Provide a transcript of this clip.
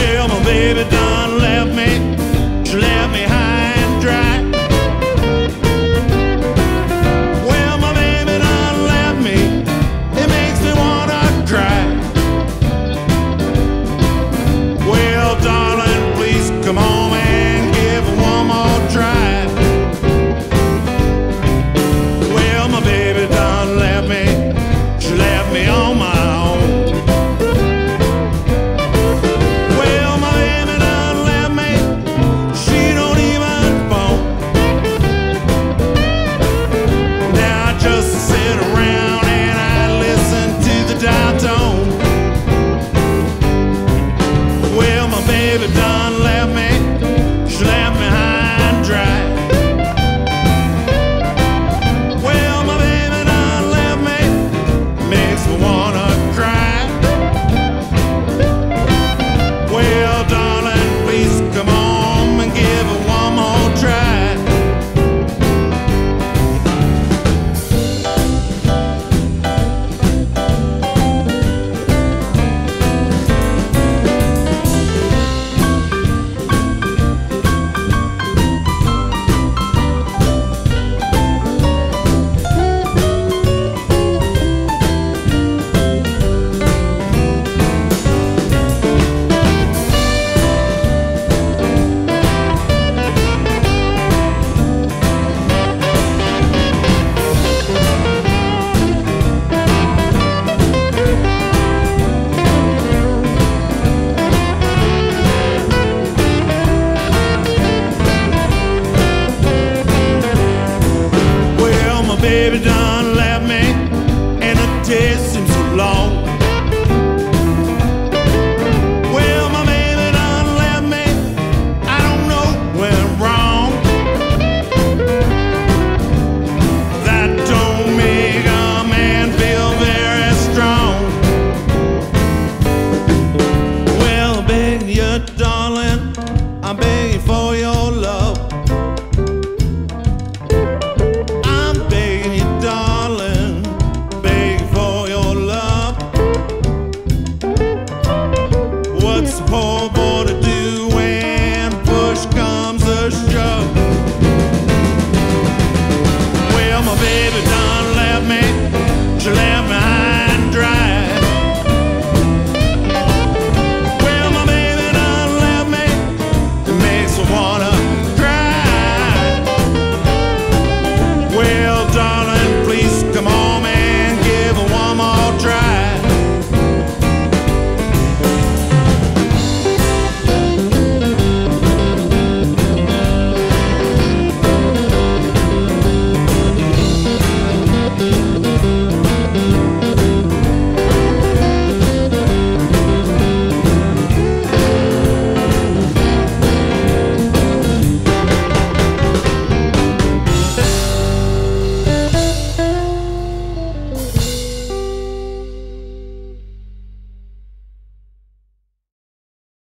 Well, my baby done left me. She left me high and dry. Well, my baby done left me. It makes me wanna cry. Well, darling, please come home and give it one more try. Well, my baby done left me. She left me on my own. Well, my baby done left me. She don't even phone. Now I just sit around and I listen to the dial tone. Well, my baby done left me. She left me high and dry. Well, my baby done left me. Makes me wanna cry. Well, darling, please come home and give it one more try. Well, my baby done left me, and the day seems so long. Well, my baby done left me. I don't know where I'm wrong. That don't make a man feel very strong. Well, I'm begging you, darling, I'm begging for your love. I'm begging you, darling, begging for your love. What's a poor boy to do when push comes to shove? Well, my baby done